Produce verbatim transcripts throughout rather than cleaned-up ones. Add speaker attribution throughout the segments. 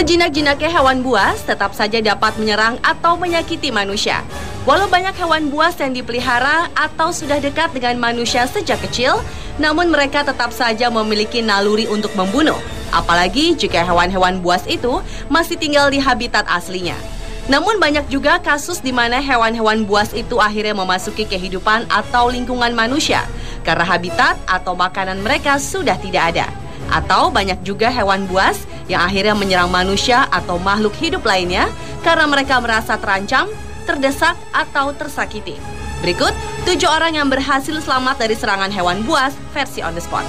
Speaker 1: Sejinak-jinaknya hewan buas tetap saja dapat menyerang atau menyakiti manusia. Walau banyak hewan buas yang dipelihara atau sudah dekat dengan manusia sejak kecil, namun mereka tetap saja memiliki naluri untuk membunuh. Apalagi jika hewan-hewan buas itu masih tinggal di habitat aslinya. Namun banyak juga kasus di mana hewan-hewan buas itu akhirnya memasuki kehidupan atau lingkungan manusia karena habitat atau makanan mereka sudah tidak ada. Atau banyak juga hewan buas yang akhirnya menyerang manusia atau makhluk hidup lainnya karena mereka merasa terancam, terdesak, atau tersakiti. Berikut tujuh orang yang berhasil selamat dari serangan hewan buas versi on the spot.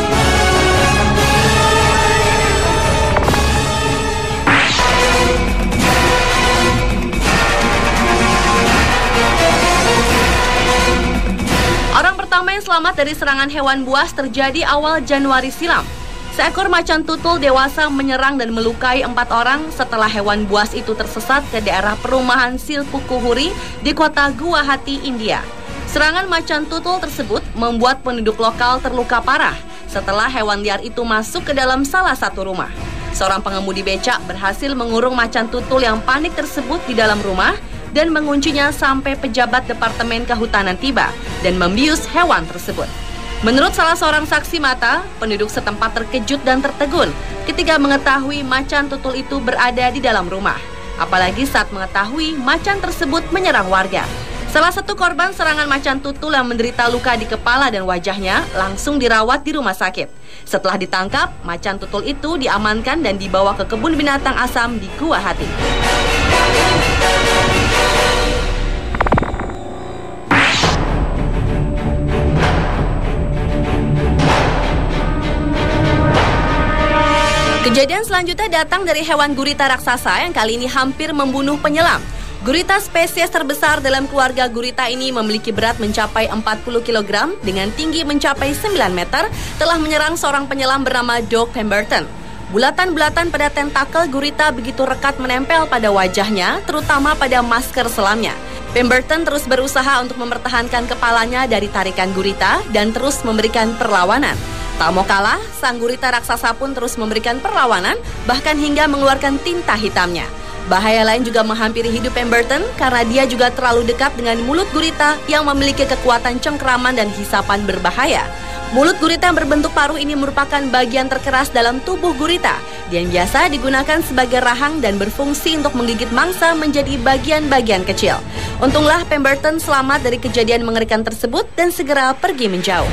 Speaker 1: Orang pertama yang selamat dari serangan hewan buas terjadi awal Januari silam. Seekor macan tutul dewasa menyerang dan melukai empat orang setelah hewan buas itu tersesat ke daerah perumahan Silpukuhuri di kota Guwahati, India. Serangan macan tutul tersebut membuat penduduk lokal terluka parah setelah hewan liar itu masuk ke dalam salah satu rumah. Seorang pengemudi becak berhasil mengurung macan tutul yang panik tersebut di dalam rumah dan menguncinya sampai pejabat Departemen Kehutanan tiba dan membius hewan tersebut. Menurut salah seorang saksi mata, penduduk setempat terkejut dan tertegun ketika mengetahui macan tutul itu berada di dalam rumah. Apalagi saat mengetahui macan tersebut menyerang warga. Salah satu korban serangan macan tutul yang menderita luka di kepala dan wajahnya langsung dirawat di rumah sakit. Setelah ditangkap, macan tutul itu diamankan dan dibawa ke kebun binatang Assam di Guwahati. Kejadian selanjutnya datang dari hewan gurita raksasa yang kali ini hampir membunuh penyelam. Gurita spesies terbesar dalam keluarga gurita ini memiliki berat mencapai empat puluh kilogram dengan tinggi mencapai sembilan meter telah menyerang seorang penyelam bernama Doug Pemberton. Bulatan-bulatan pada tentakel gurita begitu rekat menempel pada wajahnya, terutama pada masker selamnya. Pemberton terus berusaha untuk mempertahankan kepalanya dari tarikan gurita dan terus memberikan perlawanan. Tak mau kalah, sang gurita raksasa pun terus memberikan perlawanan, bahkan hingga mengeluarkan tinta hitamnya. Bahaya lain juga menghampiri hidup Pemberton karena dia juga terlalu dekat dengan mulut gurita yang memiliki kekuatan cengkeraman dan hisapan berbahaya. Mulut gurita yang berbentuk paruh ini merupakan bagian terkeras dalam tubuh gurita yang biasa digunakan sebagai rahang dan berfungsi untuk menggigit mangsa menjadi bagian-bagian kecil. Untunglah Pemberton selamat dari kejadian mengerikan tersebut dan segera pergi menjauh.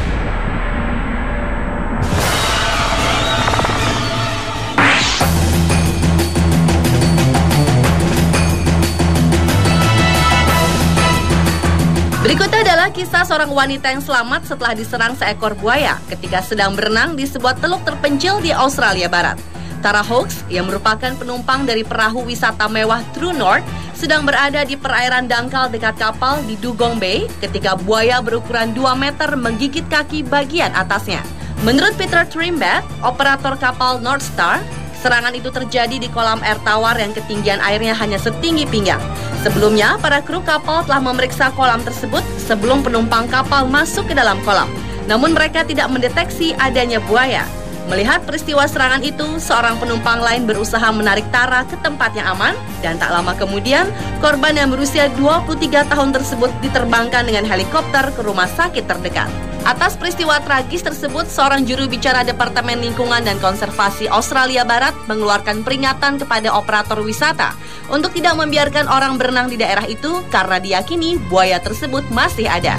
Speaker 1: Berikutnya adalah kisah seorang wanita yang selamat setelah diserang seekor buaya ketika sedang berenang di sebuah teluk terpencil di Australia Barat. Tara Hawkes, yang merupakan penumpang dari perahu wisata mewah True North, sedang berada di perairan dangkal dekat kapal di Dugong Bay ketika buaya berukuran dua meter menggigit kaki bagian atasnya. Menurut Peter Trimbat, operator kapal North Star, serangan itu terjadi di kolam air tawar yang ketinggian airnya hanya setinggi pinggang. Sebelumnya, para kru kapal telah memeriksa kolam tersebut sebelum penumpang kapal masuk ke dalam kolam. Namun mereka tidak mendeteksi adanya buaya. Melihat peristiwa serangan itu, seorang penumpang lain berusaha menarik Tara ke tempat yang aman dan tak lama kemudian, korban yang berusia dua puluh tiga tahun tersebut diterbangkan dengan helikopter ke rumah sakit terdekat. Atas peristiwa tragis tersebut, seorang juru bicara Departemen Lingkungan dan Konservasi Australia Barat mengeluarkan peringatan kepada operator wisata untuk tidak membiarkan orang berenang di daerah itu karena diyakini buaya tersebut masih ada.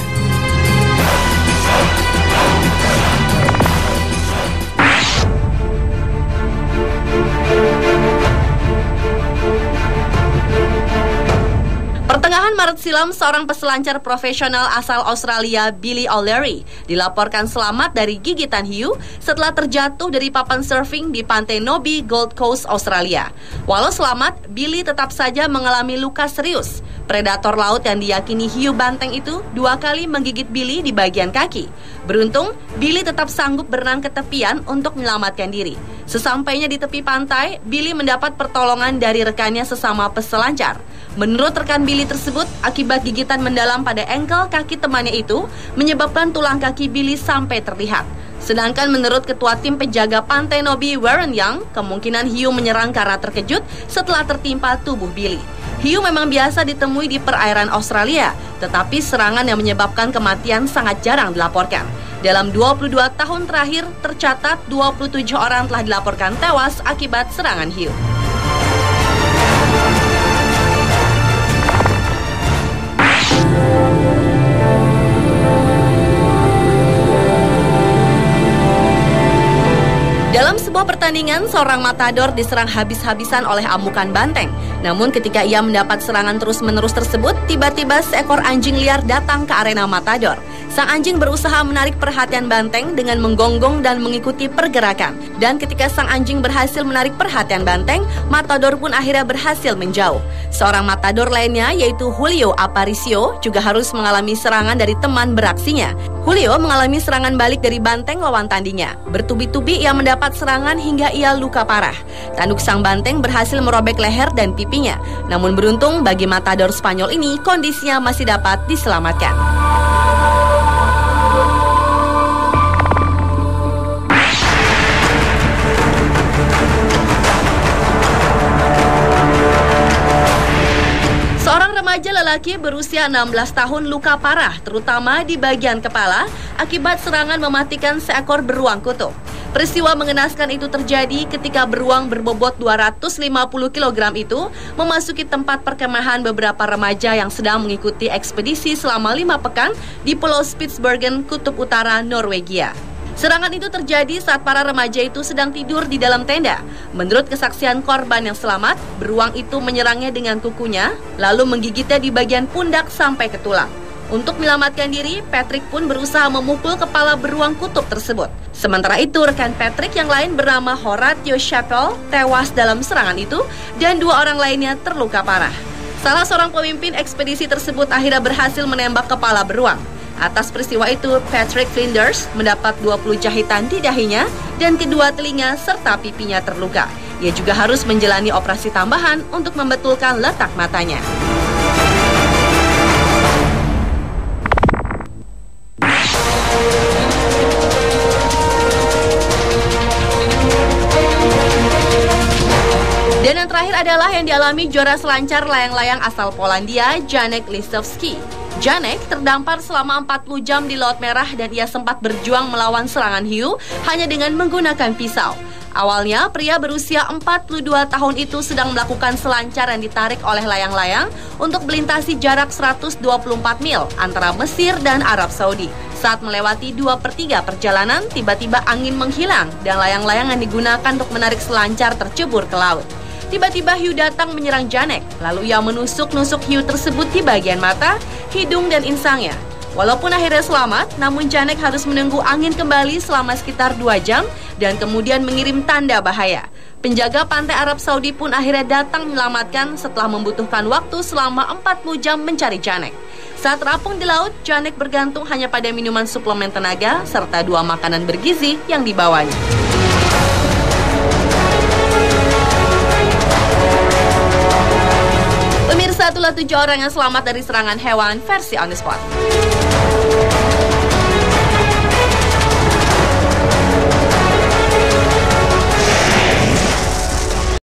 Speaker 1: Pertengahan Maret silam, seorang peselancar profesional asal Australia, Billy O'Leary, dilaporkan selamat dari gigitan hiu setelah terjatuh dari papan surfing di pantai Nobi, Gold Coast, Australia. Walau selamat, Billy tetap saja mengalami luka serius. Predator laut yang diyakini hiu banteng itu dua kali menggigit Billy di bagian kaki. Beruntung, Billy tetap sanggup berenang ke tepian untuk menyelamatkan diri. Sesampainya di tepi pantai, Billy mendapat pertolongan dari rekannya sesama peselancar. Menurut rekan Billy tersebut, akibat gigitan mendalam pada engkel kaki temannya itu menyebabkan tulang kaki Billy sampai terlihat. Sedangkan menurut ketua tim penjaga pantai Nobi Warren Young, kemungkinan hiu menyerang karena terkejut setelah tertimpa tubuh Billy. Hiu memang biasa ditemui di perairan Australia, tetapi serangan yang menyebabkan kematian sangat jarang dilaporkan. Dalam dua puluh dua tahun terakhir, tercatat dua puluh tujuh orang telah dilaporkan tewas akibat serangan hiu. Dalam sebuah pertandingan, seorang matador diserang habis-habisan oleh amukan banteng. Namun ketika ia mendapat serangan terus-menerus tersebut, tiba-tiba seekor anjing liar datang ke arena matador. Sang anjing berusaha menarik perhatian banteng dengan menggonggong dan mengikuti pergerakan. Dan ketika sang anjing berhasil menarik perhatian banteng, matador pun akhirnya berhasil menjauh. Seorang matador lainnya, yaitu Julio Aparicio, juga harus mengalami serangan dari teman beraksinya. Julio mengalami serangan balik dari banteng lawan tandingnya. Bertubi-tubi ia mendapat serangan hingga ia luka parah. Tanduk sang banteng berhasil merobek leher dan pipinya. Namun beruntung bagi matador Spanyol ini, kondisinya masih dapat diselamatkan. Seorang remaja lelaki berusia enam belas tahun luka parah, terutama di bagian kepala, akibat serangan mematikan seekor beruang kutub. Peristiwa mengenaskan itu terjadi ketika beruang berbobot dua ratus lima puluh kilogram itu memasuki tempat perkemahan beberapa remaja yang sedang mengikuti ekspedisi selama lima pekan di Pulau Spitsbergen, Kutub Utara, Norwegia. Serangan itu terjadi saat para remaja itu sedang tidur di dalam tenda. Menurut kesaksian korban yang selamat, beruang itu menyerangnya dengan kukunya, lalu menggigitnya di bagian pundak sampai ke tulang. Untuk menyelamatkan diri, Patrick pun berusaha memukul kepala beruang kutub tersebut. Sementara itu, rekan Patrick yang lain bernama Horatio Chappell tewas dalam serangan itu dan dua orang lainnya terluka parah. Salah seorang pemimpin ekspedisi tersebut akhirnya berhasil menembak kepala beruang. Atas peristiwa itu, Patrick Flinders mendapat dua puluh jahitan di dahinya dan kedua telinga serta pipinya terluka. Ia juga harus menjalani operasi tambahan untuk membetulkan letak matanya. Dan yang terakhir adalah yang dialami juara selancar layang-layang asal Polandia, Janek Lisowski. Janek terdampar selama empat puluh jam di Laut Merah dan ia sempat berjuang melawan serangan hiu hanya dengan menggunakan pisau. Awalnya, pria berusia empat puluh dua tahun itu sedang melakukan selancar yang ditarik oleh layang-layang untuk melintasi jarak seratus dua puluh empat mil antara Mesir dan Arab Saudi. Saat melewati dua per tiga perjalanan, tiba-tiba angin menghilang dan layang-layang yang digunakan untuk menarik selancar tercebur ke laut. Tiba-tiba hiu datang menyerang Janek, lalu ia menusuk-nusuk hiu tersebut di bagian mata, hidung, dan insangnya. Walaupun akhirnya selamat, namun Janek harus menunggu angin kembali selama sekitar dua jam dan kemudian mengirim tanda bahaya. Penjaga pantai Arab Saudi pun akhirnya datang menyelamatkan setelah membutuhkan waktu selama empat puluh jam mencari Janek. Saat terapung di laut, Janek bergantung hanya pada minuman suplemen tenaga serta dua makanan bergizi yang dibawanya. Pemirsa, itulah tujuh orang yang selamat dari serangan hewan versi On The Spot.